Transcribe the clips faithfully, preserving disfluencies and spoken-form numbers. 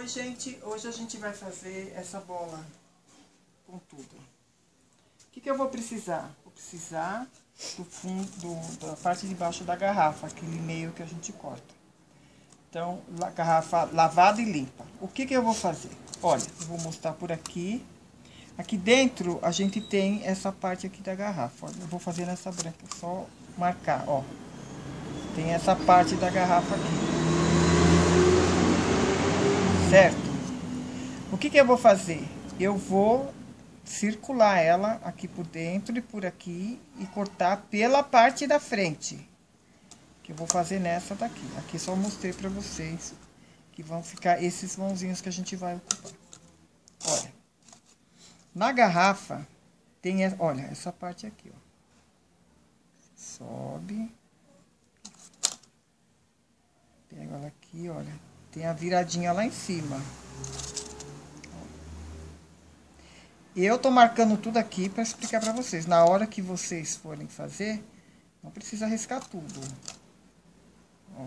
Oi, gente, hoje a gente vai fazer essa bola com tudo. O que que eu vou precisar? Vou precisar do fundo, do, da parte de baixo da garrafa, aquele meio que a gente corta. Então, a garrafa lavada e limpa. O que que eu vou fazer? Olha, eu vou mostrar por aqui. Aqui dentro a gente tem essa parte aqui da garrafa. Olha, eu vou fazer nessa branca, só marcar, ó. Tem essa parte da garrafa aqui. Certo? O que que eu vou fazer? Eu vou circular ela aqui por dentro e por aqui e cortar pela parte da frente. Que eu vou fazer nessa daqui. Aqui só mostrei pra vocês que vão ficar esses mãozinhos que a gente vai ocupar. Olha. Na garrafa tem, olha, essa parte aqui, ó. Sobe. Pega ela aqui, olha. Tem a viradinha lá em cima. Eu tô marcando tudo aqui para explicar para vocês. Na hora que vocês forem fazer, não precisa riscar tudo. Ó.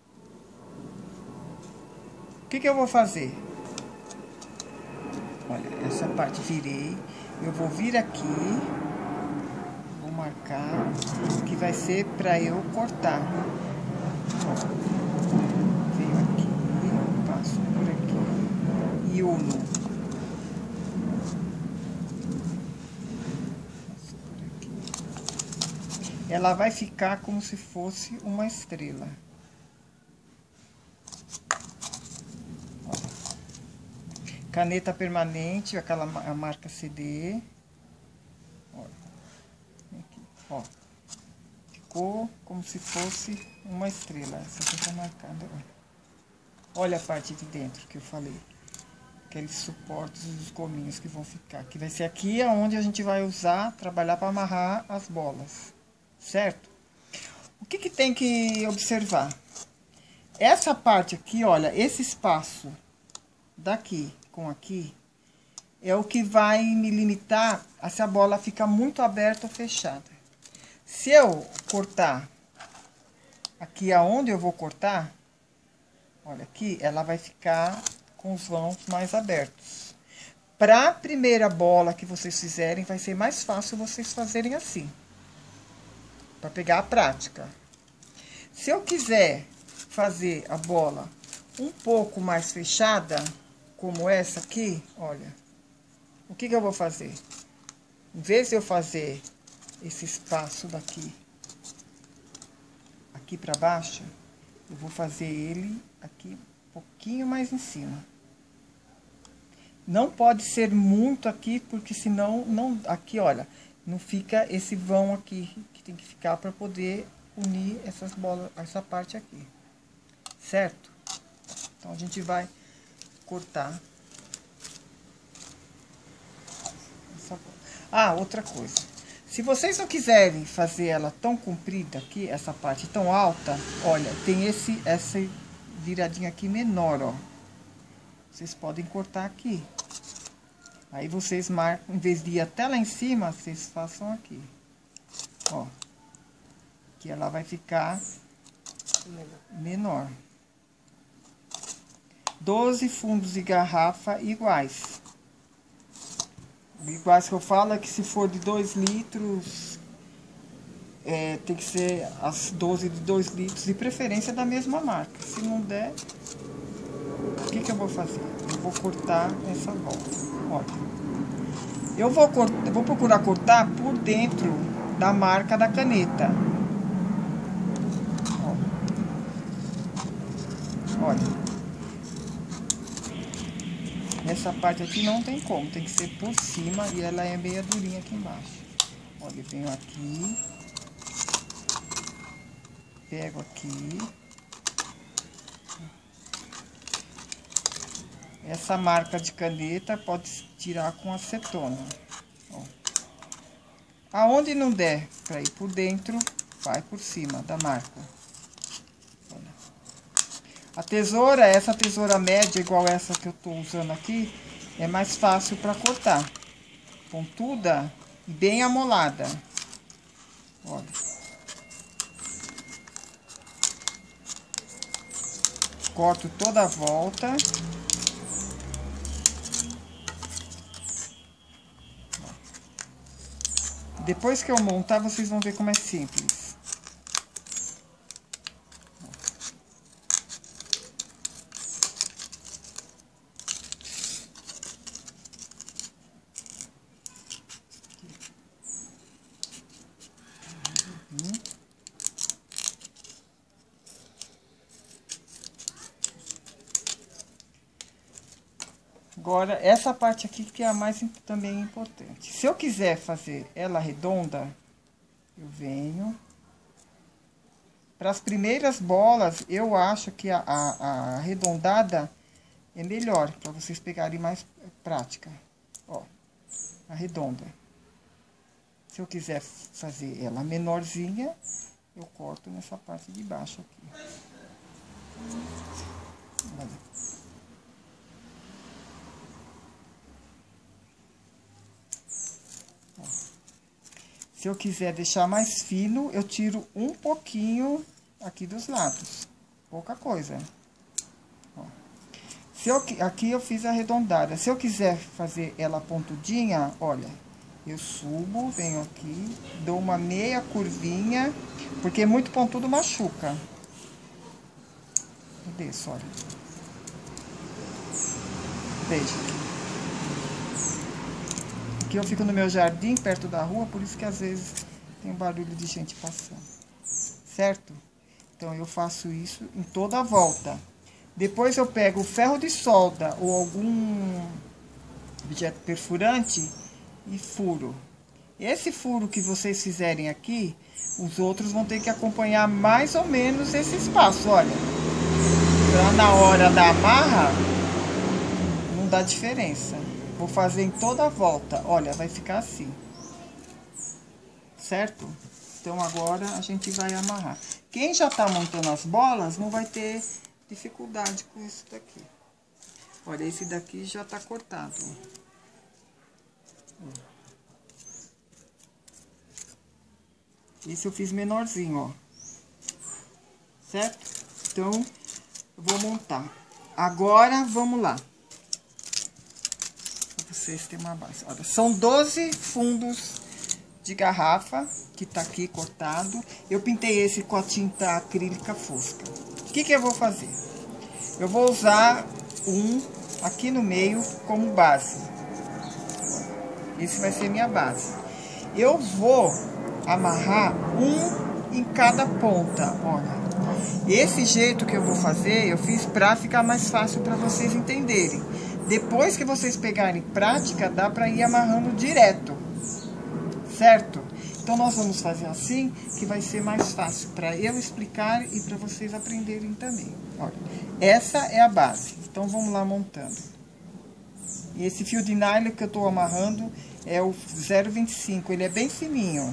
O que que eu vou fazer? Olha, essa parte virei. Eu vou vir aqui. Vou marcar. Que vai ser para eu cortar. Ó. Venho aqui. Passo por aqui. E uno. Ela vai ficar como se fosse uma estrela. Ó. Caneta permanente, aquela a marca C D. Ó. Aqui, ó. Ficou como se fosse uma estrela. Essa aqui tá marcada. Ó. Olha a parte de dentro que eu falei. Aqueles suportes e os gominhos que vão ficar. Que vai ser aqui onde a gente vai usar, trabalhar para amarrar as bolas. Certo? O que que tem que observar? Essa parte aqui, olha, esse espaço daqui com aqui é o que vai me limitar a se a bola fica muito aberta ou fechada. Se eu cortar aqui aonde eu vou cortar, olha aqui, ela vai ficar com os vãos mais abertos. Para a primeira bola que vocês fizerem, vai ser mais fácil vocês fazerem assim. Para pegar a prática. Se eu quiser fazer a bola um pouco mais fechada, como essa aqui, olha. O que que eu vou fazer? Em vez de eu fazer esse espaço daqui, aqui para baixo, eu vou fazer ele aqui um pouquinho mais em cima. Não pode ser muito aqui, porque senão, não, aqui, olha, não fica esse vão aqui, que tem que ficar para poder unir essas bolas, essa parte aqui. Certo? Então, a gente vai cortar. Essa bola. Ah, outra coisa. Se vocês não quiserem fazer ela tão comprida aqui, essa parte tão alta, olha, tem esse, essa viradinha aqui menor, ó. Vocês podem cortar aqui. Aí vocês marcam, em vez de ir até lá em cima, vocês façam aqui. Ó. Que ela vai ficar menor. doze fundos de garrafa iguais. Iguais que eu falo é que se for de dois litros, é, tem que ser as doze de dois litros, de preferência da mesma marca. Se não der, o que que eu vou fazer? Eu vou cortar essa volta. Olha. Eu vou, eu vou procurar cortar por dentro da marca da caneta. Ó. Olha. Essa parte aqui não tem como, tem que ser por cima e ela é meia durinha aqui embaixo. Olha, eu venho aqui. Pego aqui. Essa marca de caneta pode tirar com acetona. Ó. Aonde não der para ir por dentro, vai por cima da marca. Olha. A tesoura, essa tesoura média, igual essa que eu tô usando aqui, é mais fácil para cortar. Pontuda e bem amolada. Olha. Corto toda a volta. Depois que eu montar, vocês vão ver como é simples. Agora, essa parte aqui que é a mais também importante. Se eu quiser fazer ela redonda, eu venho. Para as primeiras bolas, eu acho que a, a, a arredondada é melhor, para vocês pegarem mais prática. Ó, a redonda. Se eu quiser fazer ela menorzinha, eu corto nessa parte de baixo aqui. Olha. Se eu quiser deixar mais fino, eu tiro um pouquinho aqui dos lados. Pouca coisa. Ó. Se eu, aqui eu fiz arredondada. Se eu quiser fazer ela pontudinha, olha, eu subo, venho aqui, dou uma meia curvinha, porque muito pontudo machuca. Eu desço, olha. Veja. Aqui eu fico no meu jardim, perto da rua, por isso que às vezes tem um barulho de gente passando. Certo? Então, eu faço isso em toda a volta. Depois eu pego o ferro de solda ou algum objeto perfurante e furo. Esse furo que vocês fizerem aqui, os outros vão ter que acompanhar mais ou menos esse espaço, olha. Pra na hora da amarra, não dá diferença. Vou fazer em toda a volta. Olha, vai ficar assim. Certo? Então, agora a gente vai amarrar. Quem já tá montando as bolas não vai ter dificuldade com isso daqui. Olha, esse daqui já tá cortado. Esse eu fiz menorzinho, ó. Certo? Então, eu vou montar. Agora, vamos lá. Vocês têm uma base. Olha, são doze fundos de garrafa que tá aqui cortado. Eu pintei esse com a tinta acrílica fosca. O que que eu vou fazer? Eu vou usar um aqui no meio como base. Esse vai ser minha base. Eu vou amarrar um em cada ponta, olha. Esse jeito que eu vou fazer, eu fiz pra ficar mais fácil para vocês entenderem. Depois que vocês pegarem prática, dá para ir amarrando direto, certo? Então, nós vamos fazer assim, que vai ser mais fácil para eu explicar e para vocês aprenderem também. Olha, essa é a base. Então, vamos lá montando. E esse fio de nylon que eu estou amarrando é o zero vinte e cinco, ele é bem fininho.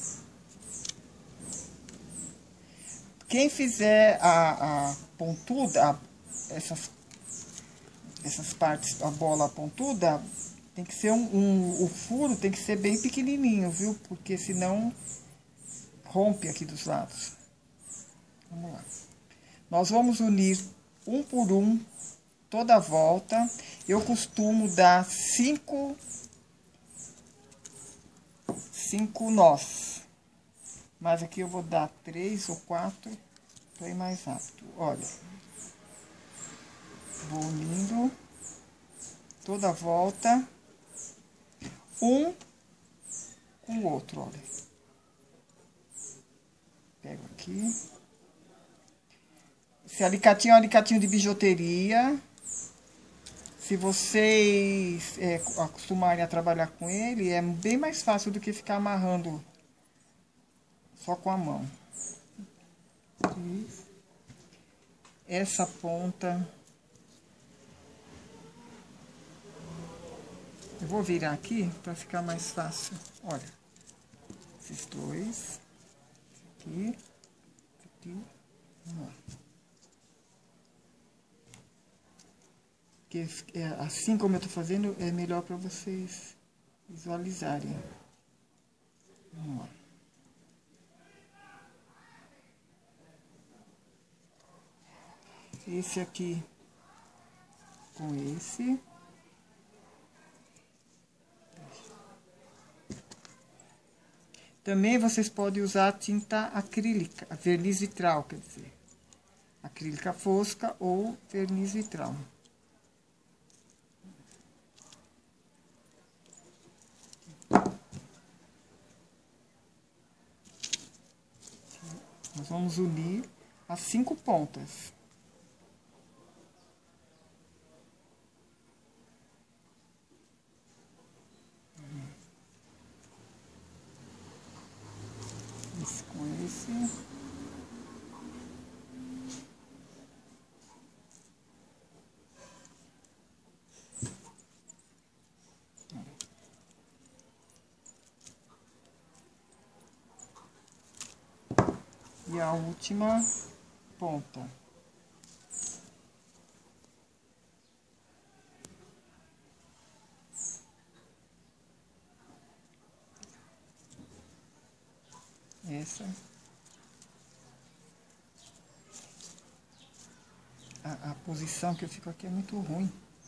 Quem fizer a, a pontuda, a, essas essas partes, a bola pontuda, tem que ser um, um, o furo tem que ser bem pequenininho, viu? Porque senão rompe aqui dos lados. Vamos lá. Nós vamos unir um por um, toda a volta. Eu costumo dar cinco, cinco nós. Mas aqui eu vou dar três ou quatro, para ir mais rápido. Olha. Vou unindo toda a volta, um com o outro, olha. Pego aqui. Esse alicatinho é um alicatinho de bijuteria. Se vocês é, acostumarem a trabalhar com ele, é bem mais fácil do que ficar amarrando só com a mão. E essa ponta... Eu vou virar aqui para ficar mais fácil. Olha, esses dois, aqui, aqui, vamos lá. Porque é, assim como eu tô fazendo, é melhor para vocês visualizarem. Vamos lá. Esse aqui com esse. Também vocês podem usar tinta acrílica, verniz vitral, quer dizer. Acrílica fosca ou verniz vitral. Nós vamos unir as cinco pontas. Esse com esse. E a última ponta. Essa. A, a posição que eu fico aqui é muito ruim.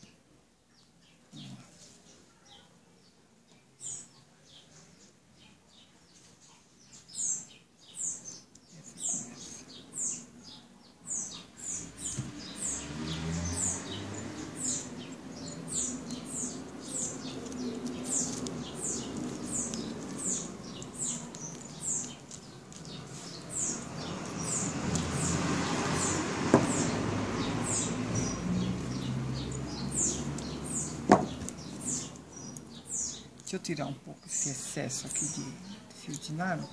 Deixa eu tirar um pouco esse excesso aqui de, de fio de nylon.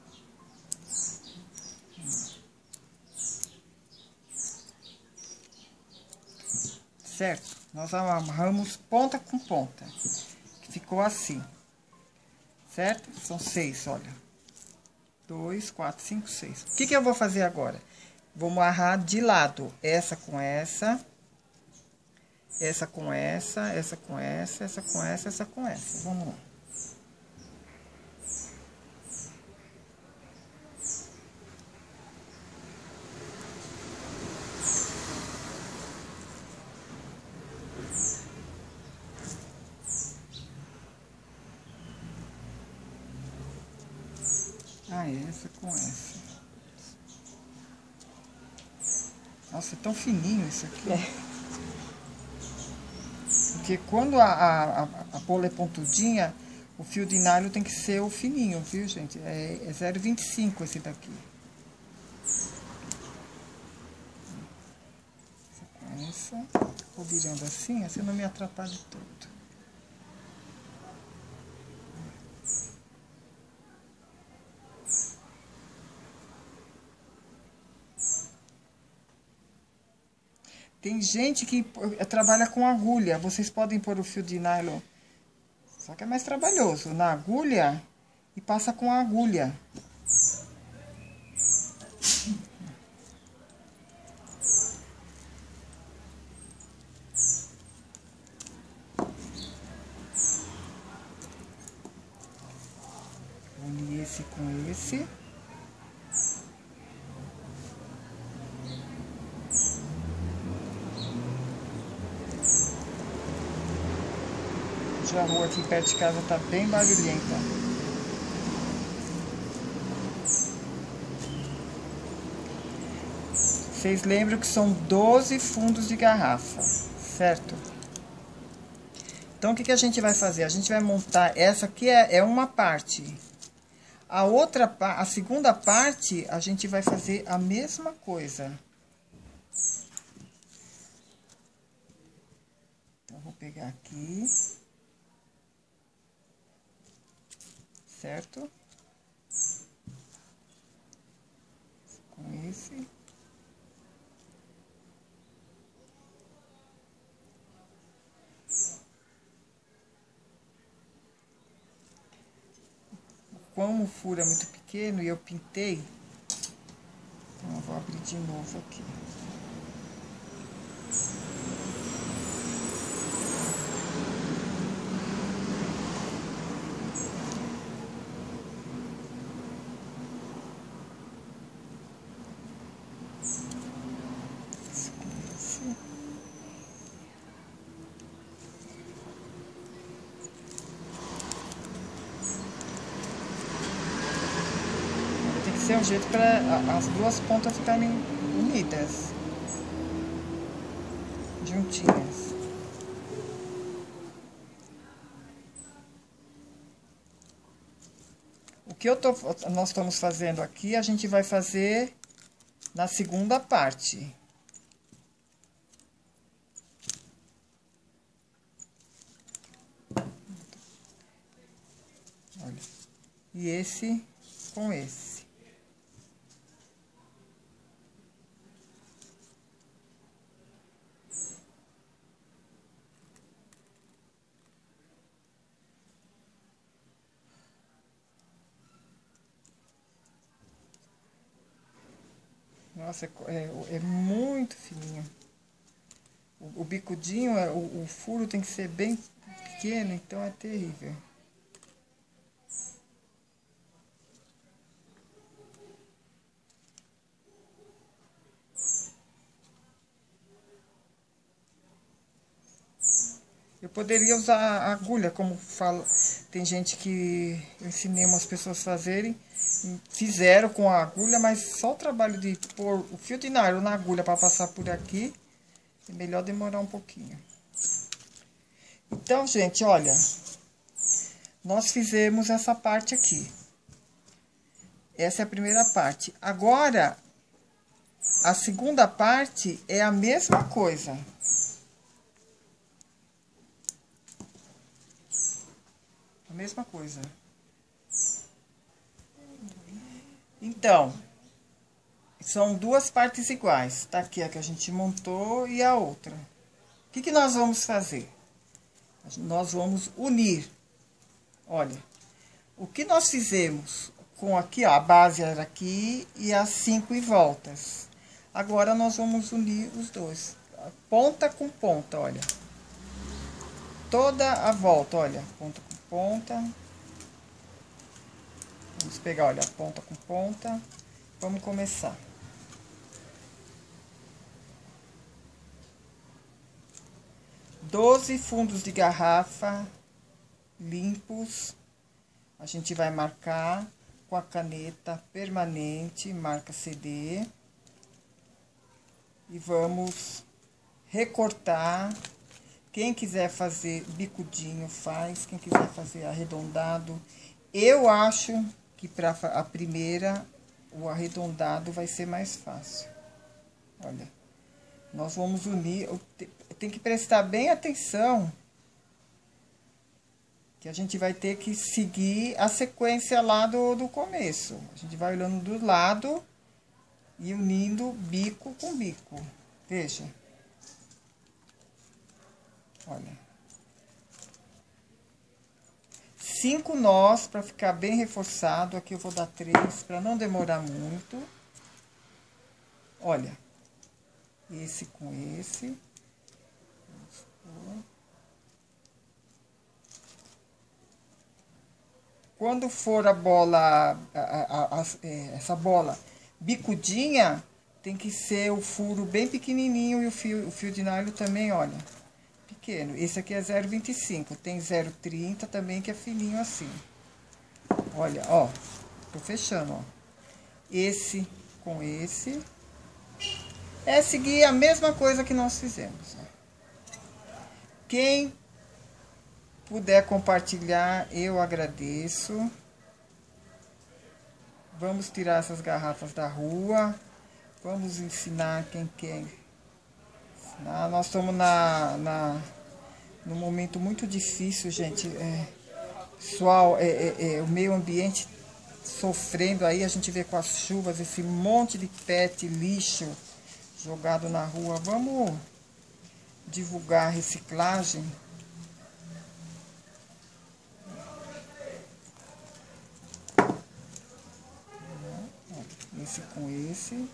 Certo? Nós amarramos ponta com ponta, que ficou assim. Certo? São seis, olha. Dois, quatro, cinco, seis. O que que eu vou fazer agora? Vou amarrar de lado, essa com essa, essa com essa, essa com essa, essa com essa, essa com essa. Vamos lá. Ah, essa com essa. Nossa, é tão fininho isso aqui. É. Porque quando a, a, a pola é pontudinha, o fio de nylon tem que ser o fininho, viu, gente? É, é zero vírgula vinte e cinco esse daqui. Essa, vou virando assim, assim não me atrapalha todo. Tem gente que trabalha com agulha. Vocês podem pôr o fio de nylon, só que é mais trabalhoso, na agulha e passa com a agulha. Unir esse com esse. A rua aqui perto de casa tá bem barulhenta. Vocês lembram que são doze fundos de garrafa, certo? Então, o que que a gente vai fazer? A gente vai montar, essa aqui é, é uma parte. A outra, a segunda parte, a gente vai fazer a mesma coisa. Então, vou pegar aqui. Certo? Com esse. Como o furo é muito pequeno e eu pintei, então eu vou abrir de novo aqui. Esse é o jeito para as duas pontas ficarem unidas, juntinhas. O que eu tô, nós estamos fazendo aqui, a gente vai fazer na segunda parte. Olha. E esse com esse. Nossa, é, é, é muito fininho. O, o bicudinho, o, o furo tem que ser bem pequeno, então é terrível. Eu poderia usar a agulha, como fala, tem gente que eu ensinei umas pessoas a fazerem, fizeram com a agulha, mas só o trabalho de pôr o fio de nylon na agulha para passar por aqui, é melhor demorar um pouquinho. Então, gente, olha, nós fizemos essa parte aqui. Essa é a primeira parte. Agora, a segunda parte é a mesma coisa. A mesma coisa. Então, são duas partes iguais. Tá aqui a que a gente montou e a outra. O que que nós vamos fazer? Nós vamos unir. Olha, o que nós fizemos com aqui, ó, a base era aqui e as cinco em voltas. Agora, nós vamos unir os dois. Ponta com ponta, olha. Toda a volta, olha, ponta com ponta. Vamos pegar, olha, ponta com ponta. Vamos começar. doze fundos de garrafa limpos. A gente vai marcar com a caneta permanente, marca C D. E vamos recortar. Quem quiser fazer bicudinho, faz. Quem quiser fazer arredondado, eu acho que para a primeira, o arredondado vai ser mais fácil. Olha, nós vamos unir. Tem que prestar bem atenção, que a gente vai ter que seguir a sequência lá do, do começo. A gente vai olhando do lado e unindo bico com bico. Veja. Olha. Cinco nós para ficar bem reforçado. Aqui eu vou dar três para não demorar muito. Olha. Esse com esse. Quando for a bola, a, a, a, essa bola bicudinha, tem que ser o furo bem pequenininho e o fio, o fio de nylon também, olha, pequeno. Esse aqui é zero vírgula vinte e cinco, tem zero vírgula trinta também, que é fininho assim. Olha, ó, tô fechando, ó. Esse com esse. É seguir a mesma coisa que nós fizemos, ó. Quem puder compartilhar, eu agradeço. Vamos tirar essas garrafas da rua. Vamos ensinar quem quer ensinar. Nós estamos na, na, num momento muito difícil, gente. É, pessoal, é, é, é, o meio ambiente sofrendo aí. A gente vê com as chuvas esse monte de pet, lixo jogado na rua. Vamos divulgar a reciclagem. Esse com esse.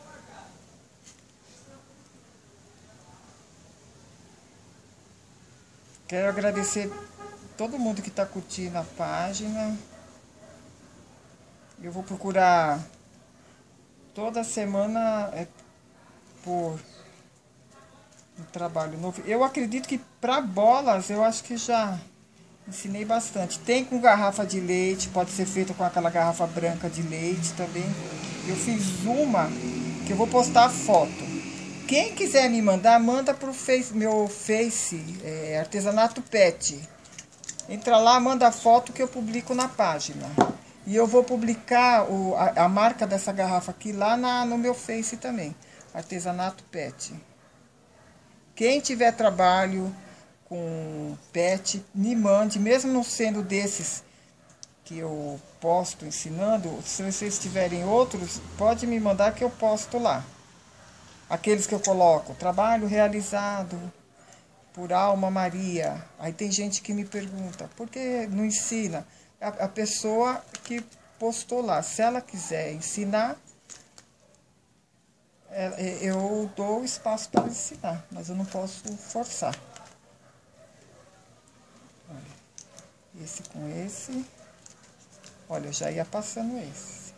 Quero agradecer todo mundo que está curtindo a página. Eu vou procurar toda semana é, por um trabalho novo. Eu acredito que para bolas, eu acho que já Ensinei bastante. Tem com garrafa de leite, pode ser feito com aquela garrafa branca de leite também. Eu fiz uma que eu vou postar a foto. Quem quiser me mandar, manda pro face, meu Face, é, Artesanato Pet. Entra lá, manda a foto que eu publico na página. E eu vou publicar o, a, a marca dessa garrafa aqui lá na, no meu Face também. Artesanato Pet. Quem tiver trabalho com pet, me mande, mesmo não sendo desses que eu posto ensinando, se vocês tiverem outros, pode me mandar que eu posto lá. Aqueles que eu coloco, trabalho realizado por Alma Maria. Aí tem gente que me pergunta, por que não ensina? A, a pessoa que postou lá, se ela quiser ensinar, é, eu dou espaço para ensinar, mas eu não posso forçar. Olha, esse com esse. Olha, eu já ia passando esse.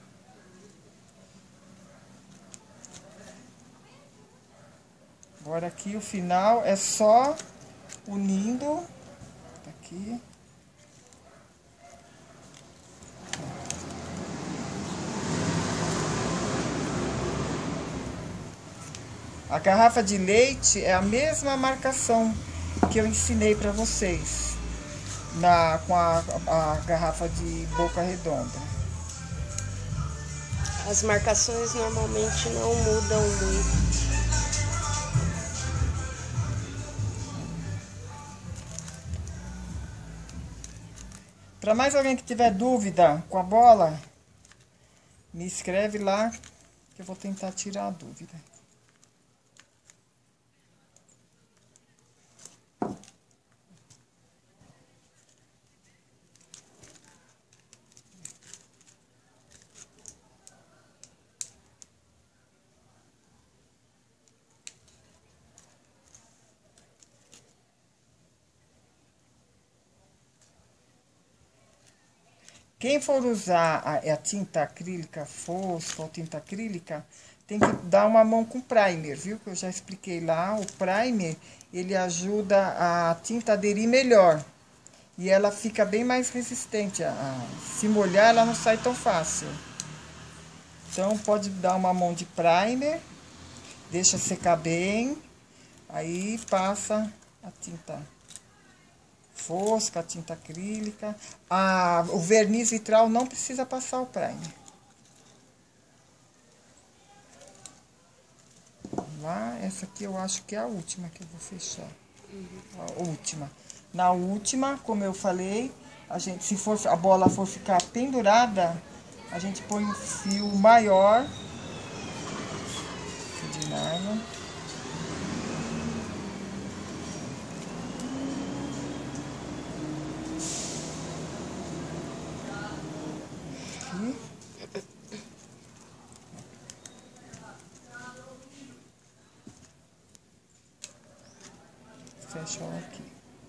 Agora aqui o final é só unindo. Aqui. A garrafa de leite é a mesma marcação que eu ensinei para vocês na, com a, a garrafa de boca redonda. As marcações normalmente não mudam muito. Para mais alguém que tiver dúvida com a bola, me escreve lá que eu vou tentar tirar a dúvida. Quem for usar a, a tinta acrílica fosca ou tinta acrílica, tem que dar uma mão com primer, viu? Que eu já expliquei lá. O primer, ele ajuda a tinta a aderir melhor. E ela fica bem mais resistente. A, a, se molhar, ela não sai tão fácil. Então, pode dar uma mão de primer, deixa secar bem, aí passa a tinta fosca, a tinta acrílica. A, o verniz vitral não precisa passar o primer. Vamos lá, essa aqui eu acho que é a última que eu vou fechar. Uhum. A última. Na última, como eu falei, a gente, se for, a bola for ficar pendurada, a gente põe um fio maior, fio de nylon. Fecha aqui.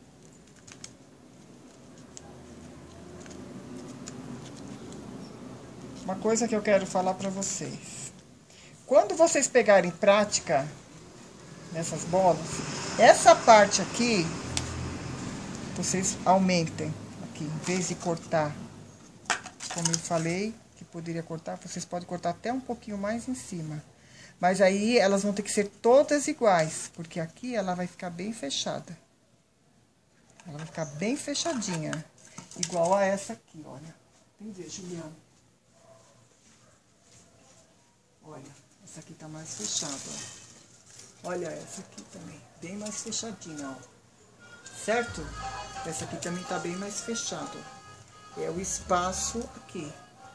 Uma coisa que eu quero falar para vocês. Quando vocês pegarem prática nessas bolas, essa parte aqui, vocês aumentem aqui, em vez de cortar, como eu falei, que poderia cortar, vocês podem cortar até um pouquinho mais em cima. Mas aí elas vão ter que ser todas iguais, porque aqui ela vai ficar bem fechada. Ela vai ficar bem fechadinha, igual a essa aqui, olha. Entendeu, Juliana? Olha, essa aqui tá mais fechada, ó. Olha essa aqui também, bem mais fechadinha, ó. Certo? Essa aqui também tá bem mais fechada, ó. É o espaço aqui.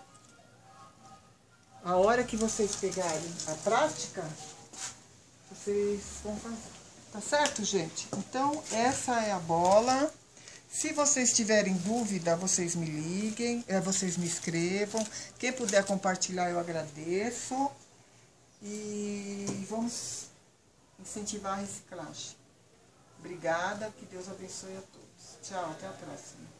A hora que vocês pegarem a prática, vocês vão fazer. Tá certo, gente? Então, essa é a bola. Se vocês tiverem dúvida, vocês me liguem, é, vocês me escrevam. Quem puder compartilhar, eu agradeço. E vamos incentivar a reciclagem. Obrigada, que Deus abençoe a todos. Tchau, até a próxima.